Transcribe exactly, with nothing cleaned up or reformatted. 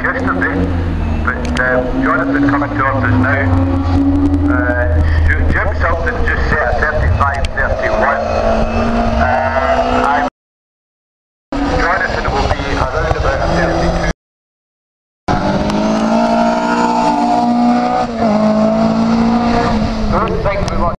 yesterday, but uh, Jonathan coming towards us now. Uh, Jim Sultan just set a thirty-five thirty-one.